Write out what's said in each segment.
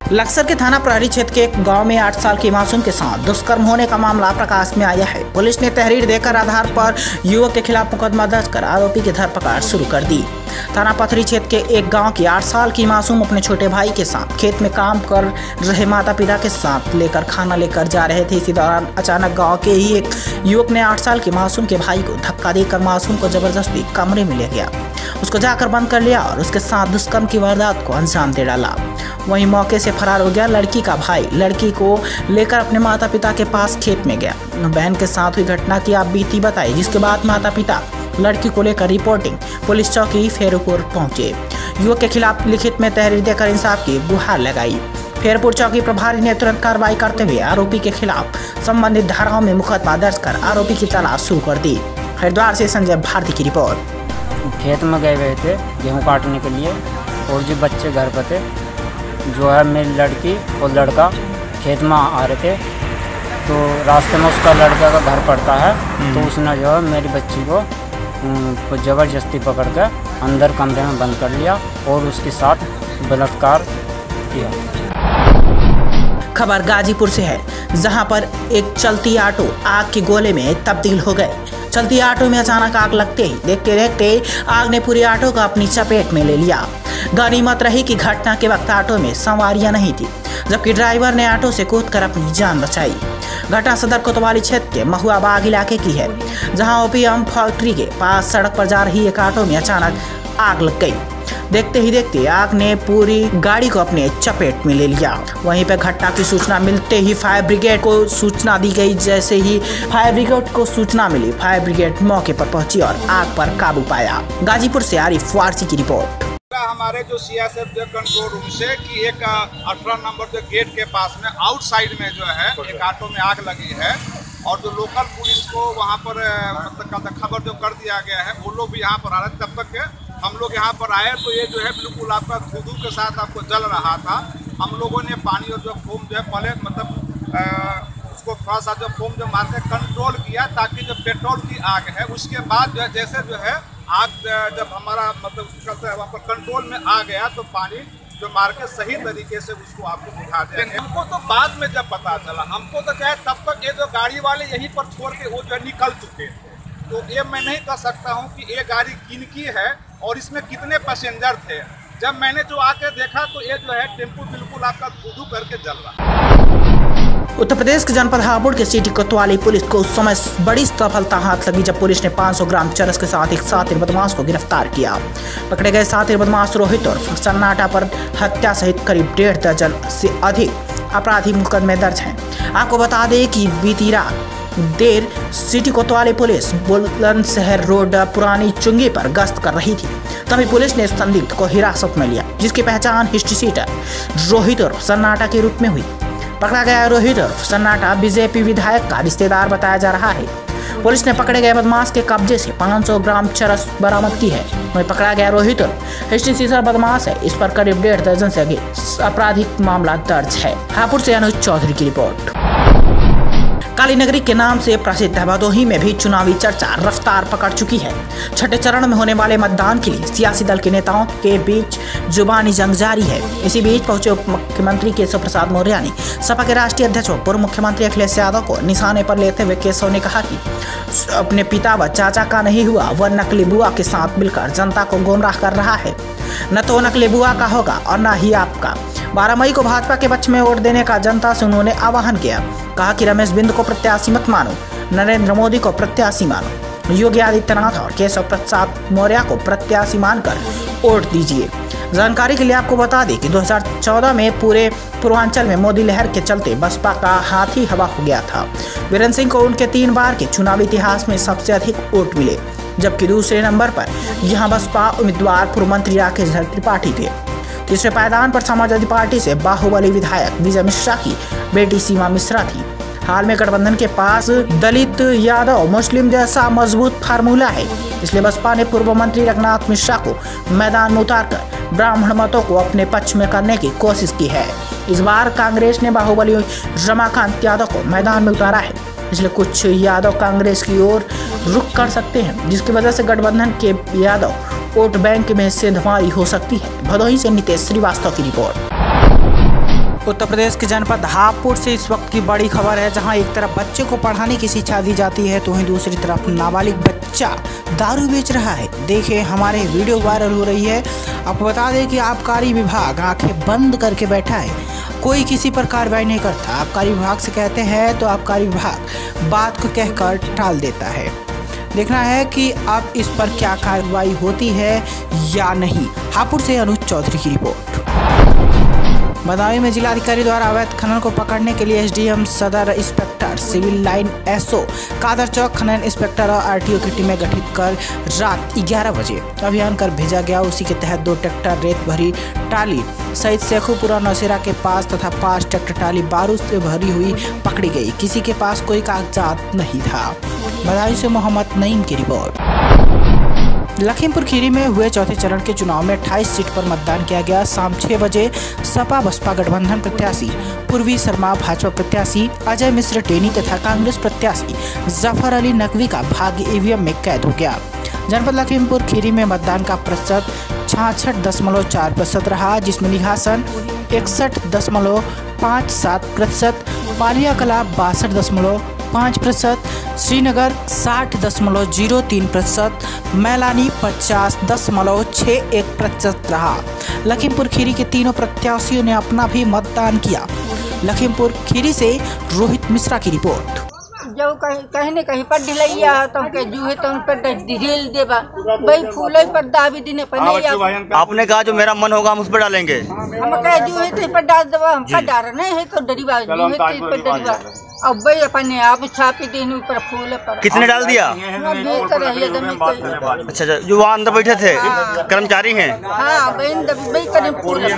लक्सर के थाना प्रहरी क्षेत्र के एक गांव में 8 साल की मासूम के साथ दुष्कर्म होने का मामला प्रकाश में आया है। पुलिस ने तहरीर देकर आधार पर युवक के खिलाफ मुकदमा दर्ज कर आरोपी की धरपकड़ शुरू कर दी। थाना पथरी क्षेत्र के एक गांव की 8 साल की मासूम अपने छोटे भाई के साथ खेत में काम कर रहे माता पिता के साथ लेकर खाना लेकर जा रहे थे। इसी दौरान अचानक गाँव के ही एक युवक ने 8 साल के मासूम के भाई को धक्का देकर मासूम को जबरदस्ती कमरे में ले गया, उसको जाकर बंद कर लिया और उसके साथ दुष्कर्म की वारदात को अंजाम दे डाला। वहीं मौके से फरार हो गया लड़की का भाई। लड़की को लेकर अपने माता पिता के पास खेत में गया। बहन के साथ हुई घटना की आप बीती बताई, जिसके बाद माता पिता लड़की को लेकर रिपोर्टिंग पुलिस चौकी फेरपुर पहुंचे। युवक के खिलाफ लिखित में तहरीर देकर इंसाफ की गुहार लगाई। फेरपुर चौकी प्रभारी ने तुरंत कार्रवाई करते हुए आरोपी के खिलाफ संबंधित धाराओं में मुकदमा दर्ज कर आरोपी की तलाश शुरू कर दी। हरिद्वार से संजय भारती की रिपोर्ट। खेत में गए हुए थे गेहूँ काटने के लिए और जो बच्चे घर पर थे, जो है मेरी लड़की और लड़का खेत में आ रहे थे, तो रास्ते में उसका लड़का का घर पड़ता है, तो उसने जो है मेरी बच्ची को ज़बरदस्ती पकड़ कर अंदर कमरे में बंद कर लिया और उसके साथ बलात्कार किया। खबर गाजीपुर से है, जहां पर एक चलती ऑटो आग के गोले में तब्दील हो गए। चलती ऑटो में अचानक आग लगते ही देखते देखते आग ने पूरी ऑटो को अपनी चपेट में ले लिया। गनीमत रही कि घटना के वक्त ऑटो में सवारियां नहीं थी, जबकि ड्राइवर ने ऑटो से कूदकर अपनी जान बचाई। घटना सदर कोतवाली क्षेत्र के महुआ बाग इलाके की है, जहां ओपीएम फैक्ट्री के पास सड़क पर जा रही एक ऑटो में अचानक आग लग गई। देखते ही देखते आग ने पूरी गाड़ी को अपने चपेट में ले लिया। वहीं पर घटना की सूचना मिलते ही फायर ब्रिगेड को सूचना दी गई। जैसे ही फायर ब्रिगेड को सूचना मिली, फायर ब्रिगेड मौके पर पहुंची और आग पर काबू पाया। गाजीपुर से आरिफ वारसी की रिपोर्ट। हमारे जो सीएसएफ जो कंट्रोल रूम से कि एक 18 नंबर जो गेट के पास में आउटसाइड में जो है एक ऑटो में आग लगी है, और जो लोकल पुलिस को वहाँ पर मतलब खबर जो कर दिया गया है, वो लोग भी यहाँ पर आ रहे थे। तब तक हम लोग यहाँ पर आए तो ये जो है बिल्कुल आपका धुआं के साथ आपको जल रहा था। हम लोगों ने पानी और जो फोम जो है पहले मतलब उसको थोड़ा सा जो फोम जो मार के कंट्रोल किया, ताकि जो पेट्रोल की आग है उसके बाद जो है जैसे जो है आग जब हमारा मतलब वहाँ पर कंट्रोल में आ गया, तो पानी जो मार के सही तरीके से उसको आपको बुझा देंगे। हमको तो बाद में जब पता चला, हमको तो क्या है तब तक ये जो गाड़ी वाले यहीं पर छोड़ के वो जो है निकल चुके थे। तो ये मैं नहीं कह सकता हूँ कि ये गाड़ी किनकी है और इसमें कितने पैसेंजर थे। जब मैंने जो आके देखा तो ये जो है टेम्पो बिल्कुल आपका धू करके जल रहा। उत्तर प्रदेश के जनपद हापुड़ के सिटी कोतवाली पुलिस को उस समय बड़ी सफलता हाथ लगी जब पुलिस ने 500 ग्राम चरस के साथ एक शातिर बदमाश को गिरफ्तार किया। पकड़े गए शातिर बदमाश रोहित और सन्नाटा पर हत्या सहित करीब 1.5 दर्जन से अधिक आपराधिक मुकदमे दर्ज हैं। आपको बता दें कि बीती रात देर सिटी कोतवाली पुलिस बुलंदशहर रोड पुरानी चुंगी पर गश्त कर रही थी, तभी पुलिस ने संदिग्ध को हिरासत में लिया, जिसकी पहचान हिस्ट्री सीटर रोहित और सन्नाटा के रूप में हुई। पकड़ा गया रोहित और सन्नाटा बीजेपी विधायक का रिश्तेदार बताया जा रहा है। पुलिस ने पकड़े गए बदमाश के कब्जे से 500 ग्राम चरस बरामद की है। वहीं पकड़ा गया रोहित और हिस्ट्री सीटर बदमाश है, इस पर करीब 1.5 दर्जन से अधिक आपराधिक मामला दर्ज है। हापुड़ से अनुज चौधरी की रिपोर्ट। काली नगरी के नाम से प्रसिद्ध भदोही में भी चुनावी चर्चा रफ्तार पकड़ चुकी है। छठे चरण में होने वाले मतदान के लिए सियासी दल के नेताओं के बीच जुबानी जंग जारी है। इसी बीच पहुंचे उप मुख्यमंत्री केशव प्रसाद मौर्य ने सपा के राष्ट्रीय अध्यक्ष और पूर्व मुख्यमंत्री अखिलेश यादव को निशाने पर लेते हुए केशव ने कहा कि अपने पिता व चाचा का नहीं हुआ, वह नकली बुआ के साथ मिलकर जनता को गुमराह कर रहा है। न तो नकली बुआ का होगा और न ही आपका। 12 मई को भाजपा के पक्ष में वोट देने का जनता से उन्होंने आह्वान किया। कहा कि रमेश बिंद को प्रत्याशी मत मानो, नरेंद्र मोदी को प्रत्याशी मानो, योगी आदित्यनाथ और केशव प्रसाद मौर्य को प्रत्याशी मानकर वोट दीजिए। जानकारी के लिए आपको बता दें कि 2014 में पूरे पूर्वांचल में मोदी लहर के चलते बसपा का हाथ ही हवा हो गया था। वीरेंद्र सिंह को उनके 3 बार के चुनावी इतिहास में सबसे अधिक वोट मिले, जबकि दूसरे नंबर पर यहां बसपा उम्मीदवार पूर्व मंत्री राकेश त्रिपाठी थे। तीसरे पायदान पर समाजवादी पार्टी से बाहुबली विधायक विजय मिश्रा की बेटी सीमा मिश्रा थी। हाल में गठबंधन के पास दलित यादव मुस्लिम जैसा मजबूत फार्मूला है, इसलिए बसपा ने पूर्व मंत्री रघुनाथ मिश्रा को मैदान में उतारकर ब्राह्मण मतों को अपने पक्ष में करने की कोशिश की है। इस बार कांग्रेस ने बाहुबली रमाकांत यादव को मैदान में उतारा है, इसलिए कुछ यादव कांग्रेस की ओर रुख कर सकते हैं, जिसकी वजह से गठबंधन के यादव वोट बैंक में हिस्सेदारी हो सकती है। भदोही से नितेश श्रीवास्तव की रिपोर्ट। उत्तर प्रदेश के जनपद हापुड़ से इस वक्त की बड़ी खबर है, जहां एक तरफ बच्चे को पढ़ाने की शिक्षा दी जाती है तो वहीं दूसरी तरफ नाबालिग बच्चा दारू बेच रहा है। देखें, हमारे वीडियो वायरल हो रही है। आपको बता दें कि आबकारी विभाग आंखें बंद करके बैठा है, कोई किसी पर कार्रवाई नहीं करता। आबकारी विभाग से कहते हैं तो आबकारी विभाग बात को कहकर टाल देता है। देखना है कि अब इस पर क्या कार्रवाई होती है या नहीं। हापुड़ से अनुज चौधरी की रिपोर्ट। बदायूं में जिलाधिकारी द्वारा अवैध खनन को पकड़ने के लिए एसडीएम, सदर inspector, civil line SO, Kadar Chowk खनन इंस्पेक्टर और आरटीओ की टीमें गठित कर रात 11 बजे अभियान कर भेजा गया। उसी के तहत 2 ट्रैक्टर रेत भरी टाली सहित शेखुपुरा नौशेरा के पास तथा 5 ट्रैक्टर टाली बारूद से भरी हुई पकड़ी गई। किसी के पास कोई कागजात नहीं था। बदायूं से मोहम्मद नईम की रिपोर्ट। लखीमपुर खीरी में हुए चौथे चरण के चुनाव में 28 सीट पर मतदान किया गया। शाम 6 बजे सपा बसपा गठबंधन प्रत्याशी पूर्वी शर्मा, भाजपा प्रत्याशी अजय मिश्र टेनी तथा कांग्रेस प्रत्याशी जफर अली नकवी का भाग्य ईवीएम में कैद हो गया। जनपद लखीमपुर खीरी में मतदान का प्रतिशत 66.4% रहा, जिसमें निघासन 61.57%, पालिया कला 62.5%, श्रीनगर 60.03%, मैलानी 50.61% रहा। लखीमपुर खीरी के तीनों प्रत्याशियों ने अपना भी मतदान किया। लखीमपुर खीरी से रोहित मिश्रा की रिपोर्ट। जो कहीं न कहीं पर ढिलैया तो के जूहे तो उन पर ढील देबा भाई फूले पर दावी दिन पर नहीं। आपने कहा जो मेरा मन होगा हम उस पर डालेंगे। हम कहे जूहे तो पर डाल देबा, हम पर डाल नहीं है तो डरीबा जूहे तो पर डरीबा। अब भाई अपने आप छापी दिन ऊपर फूल पर किसने डाल दिया? अच्छा, जो वहाँ अंदर बैठे थे कर्मचारी हैं। हाँ, भाई करे फूल।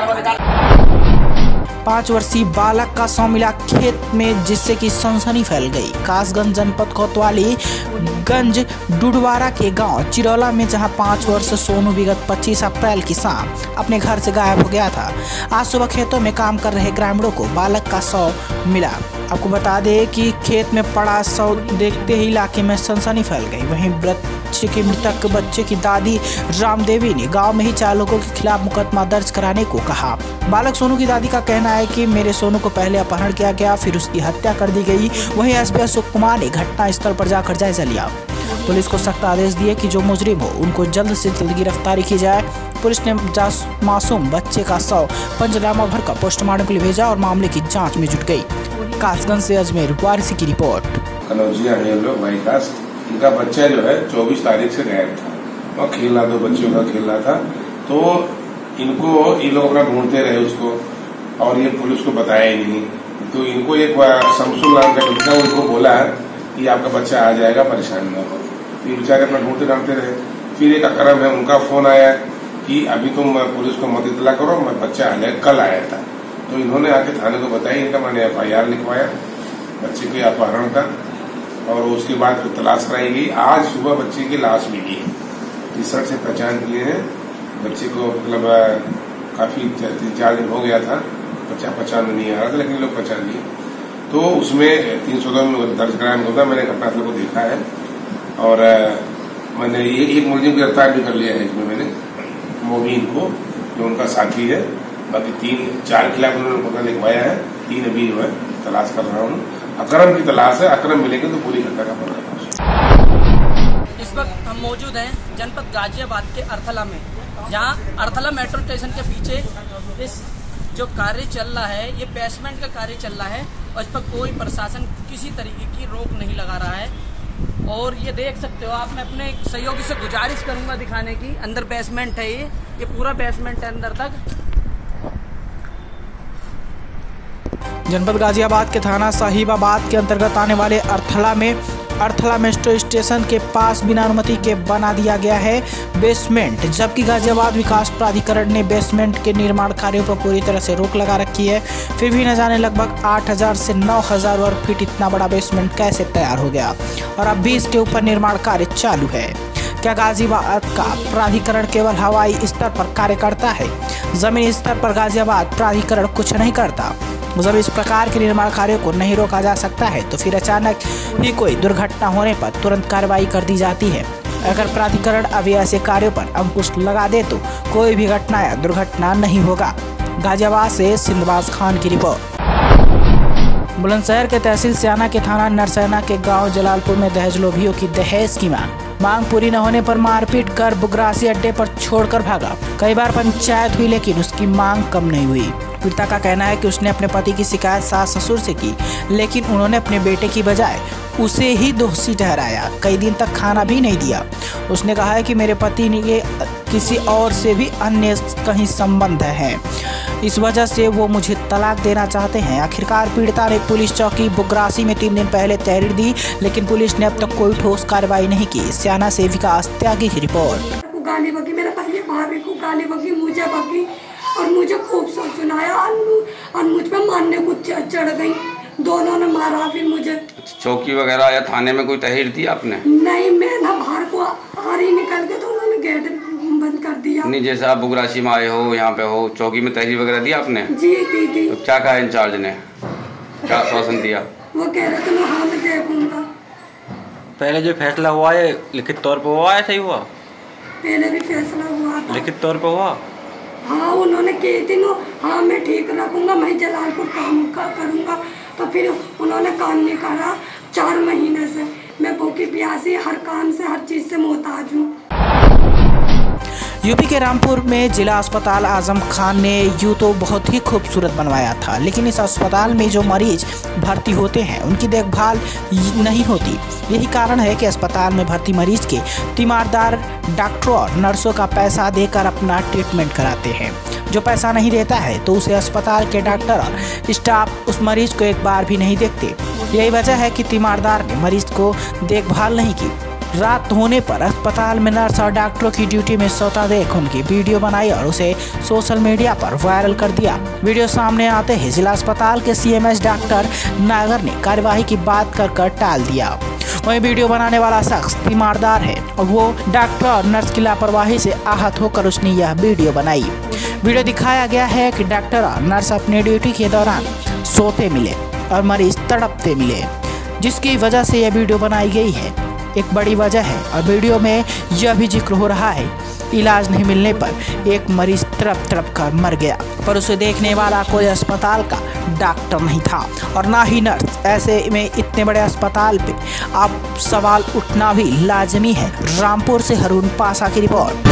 5 वर्षीय बालक का शव मिला खेत में, जिससे कि सनसनी फैल गई। कासगंज जनपद कोतवाली गंज डुडवारा के गांव चिरौला में, जहां 5 वर्ष सोनू विगत 25 अप्रैल की शाम अपने घर से गायब हो गया था। आज सुबह खेतों में काम कर रहे ग्रामीणों को बालक का शव मिला। आपको बता दें कि खेत में पड़ा शव देखते ही इलाके में सनसनी फैल गई। वहीं मृतक बच्चे की दादी रामदेवी ने गांव में ही 4 लोगों के खिलाफ मुकदमा दर्ज कराने को कहा। बालक सोनू की दादी का कहना है कि मेरे सोनू को पहले अपहरण किया गया, फिर उसकी हत्या कर दी गई। वहीं एसपी अशोक कुमार ने घटना स्थल पर जाकर जायजा लिया। पुलिस को सख्त आदेश दिए कि जो मुजरिम हो उनको जल्द से जल्द गिरफ्तारी की जाए। पुलिस ने मासूम बच्चे का शव पंचनामा भर कर पोस्टमार्टम के लिए भेजा और मामले की जाँच में जुट गई। कासगंज से अजमेर वारिसी की रिपोर्ट। कनौजिया है लोग भाई कास्ट, इनका बच्चा जो है 24 तारीख से गायब था। वह खेल रहा, 2 बच्चों का खेल रहा था, तो इनको ये लोग अपना ढूंढते रहे उसको, और ये पुलिस को बताया ही नहीं। तो इनको एक शमसुल नाम का बच्चा उनको बोला कि आपका बच्चा आ जाएगा, परेशान न हो। तो ये बेचारे अपना ढूंढते रहे। फिर एक अकरम है, उनका फोन आया कि अभी तुम पुलिस को मत इतला करो, मैं बच्चा आ जाए, कल आया था। तो इन्होंने आके थाने को बताया। इनका मैंने FIR लिखवाया बच्चे के अपहरण का, और उसके बाद तलाश कराई गई। आज सुबह बच्चे की लाश मिली है। टी-शर्ट से पहचान किए हैं बच्चे को, मतलब काफी 3-4 दिन हो गया था, बच्चा पहचान में नहीं आ रहा था, लेकिन लोग पहचान लिए। तो उसमें 302 में दर्ज कराया मुकदमा। मैंने घटनास्थल को देखा है और मैंने ये एक मुलजिम गिरफ्तार भी कर लिया है इसमें मैंने, मोबीन को, जो उनका साथी है। बाकी 3-4 खिलाफ उन्होंने मुकदमा लिखवाया है। 3 अभी जो है तलाश कर रहा हूँ। अकरम की तलाश है, अकरम मिलेंगे तो पूरी घटना का पता है। इस वक्त हम मौजूद हैं जनपद गाजियाबाद के अर्थला में, जहां अर्थला मेट्रो स्टेशन के पीछे इस जो कार्य चल रहा है, ये बेसमेंट का कार्य चल रहा है और इस पर कोई प्रशासन किसी तरीके की रोक नहीं लगा रहा है। और ये देख सकते हो आप, मैं अपने सहयोगी से गुजारिश करूंगा दिखाने की। अंदर बेसमेंट है, ये पूरा बेसमेंट है अंदर तक। जनपद गाजियाबाद के थाना साहिबाबाद के अंतर्गत आने वाले अर्थला मेट्रो स्टेशन के पास बिना अनुमति के बना दिया गया है बेसमेंट, जबकि गाजियाबाद विकास प्राधिकरण ने बेसमेंट के निर्माण कार्यों पर पूरी तरह से रोक लगा रखी है। फिर भी न जाने लगभग 8000 से 9000 वर्ग फीट इतना बड़ा बेसमेंट कैसे तैयार हो गया और अब भी इसके ऊपर निर्माण कार्य चालू है। क्या गाजियाबाद का प्राधिकरण केवल हवाई स्तर पर कार्य करता है? जमीनी स्तर पर गाजियाबाद प्राधिकरण कुछ नहीं करता? जब इस प्रकार के निर्माण कार्यों को नहीं रोका जा सकता है तो फिर अचानक ही कोई दुर्घटना होने पर तुरंत कार्रवाई कर दी जाती है। अगर प्राधिकरण अभी ऐसे कार्यों पर अंकुश लगा दे तो कोई भी घटना या दुर्घटना नहीं होगा। गाजियाबाद से सिंधबाज खान की रिपोर्ट। बुलंदशहर के तहसील सियाना के थाना नरसैना के गांव जलालपुर में दहेज लोभियों की दहेज की मांग पूरी न होने पर मारपीट कर बुगरासी अड्डे पर छोड़कर भागा। कई बार पंचायत हुई लेकिन उसकी मांग कम नहीं हुई। पीड़िता का कहना है कि उसने अपने पति की शिकायत सास ससुर से की, लेकिन उन्होंने अपने बेटे की बजाय उसे ही दोषी ठहराया। कई दिन तक खाना भी नहीं दिया। उसने कहा है कि मेरे पति ने किसी और से भी अन्य कहीं संबंध है, इस वजह से वो मुझे तलाक देना चाहते हैं। आखिरकार पीड़िता ने पुलिस चौकी बुगरासी में 3 दिन पहले तहरीर दी, लेकिन पुलिस ने अब तक कोई ठोस कार्रवाई नहीं की। सियाना से विकास त्यागी की रिपोर्ट। गाली बकी, मेरे पहले भाभी को गाली बकी, मुझे बकी और मुझे खूब सुनाया और मुझ पर मारने को चढ़ गई। दोनों ने मारा भी मुझे। चौकी वगैरह या थाने में कोई तहरीर दी आपने? नहीं, मैं ना बाहर को आ रही निकल के तो उन्होंने गेट बंद कर दिया। नहीं, जैसे आप बुगरासी में आए हो, यहाँ पे हो, चौकी में तहरीर वगैरह दी आपने? जी दी। तो क्या कहा इंचार्ज ने, क्या आश्वासन दिया? वो कह रहे थे मैं हाथ देखूंगा। पहले जो फैसला हुआ है लिखित तौर पर हुआ है? सही हुआ? पहले भी फैसला हुआ था। लिखित तौर पर हुआ? हाँ, उन्होंने कही थी ना, हाँ मैं ठीक रखूंगा, मैं जलालपुर काम करूंगा। तो फिर उन्होंने काम नहीं करा। 4 महीने से मैं भूखी प्यासी, हर काम से हर चीज़ से मोहताज हूँ। यूपी के रामपुर में जिला अस्पताल आजम खान ने यूँ तो बहुत ही खूबसूरत बनवाया था, लेकिन इस अस्पताल में जो मरीज भर्ती होते हैं उनकी देखभाल नहीं होती। यही कारण है कि अस्पताल में भर्ती मरीज के तीमारदार डॉक्टरों और नर्सों का पैसा देकर अपना ट्रीटमेंट कराते हैं। जो पैसा नहीं देता है तो उसे अस्पताल के डॉक्टर और स्टाफ उस मरीज को एक बार भी नहीं देखते। यही वजह है कि तीमारदार ने मरीज को देखभाल नहीं की। रात होने पर अस्पताल में नर्स और डॉक्टरों की ड्यूटी में सोता देख उनकी वीडियो बनाई और उसे सोशल मीडिया पर वायरल कर दिया। वीडियो सामने आते ही जिला अस्पताल के CMH डॉक्टर नागर ने कार्यवाही की बात कर टाल दिया। वहीं वीडियो बनाने वाला शख्स तीमारदार है और वो डॉक्टर और नर्स की लापरवाही से आहत होकर उसने यह वीडियो बनाई। वीडियो दिखाया गया है कि डॉक्टर और नर्स अपने ड्यूटी के दौरान सोते मिले और मरीज तड़पते मिले, जिसकी वजह से यह वीडियो बनाई गई है। एक बड़ी वजह है और वीडियो में यह भी जिक्र हो रहा है, इलाज नहीं मिलने पर एक मरीज तड़प कर मर गया, पर उसे देखने वाला कोई अस्पताल का डॉक्टर नहीं था और ना ही नर्स। ऐसे में इतने बड़े अस्पताल पे अब सवाल उठना भी लाजमी है। रामपुर से हरून पासा की रिपोर्ट।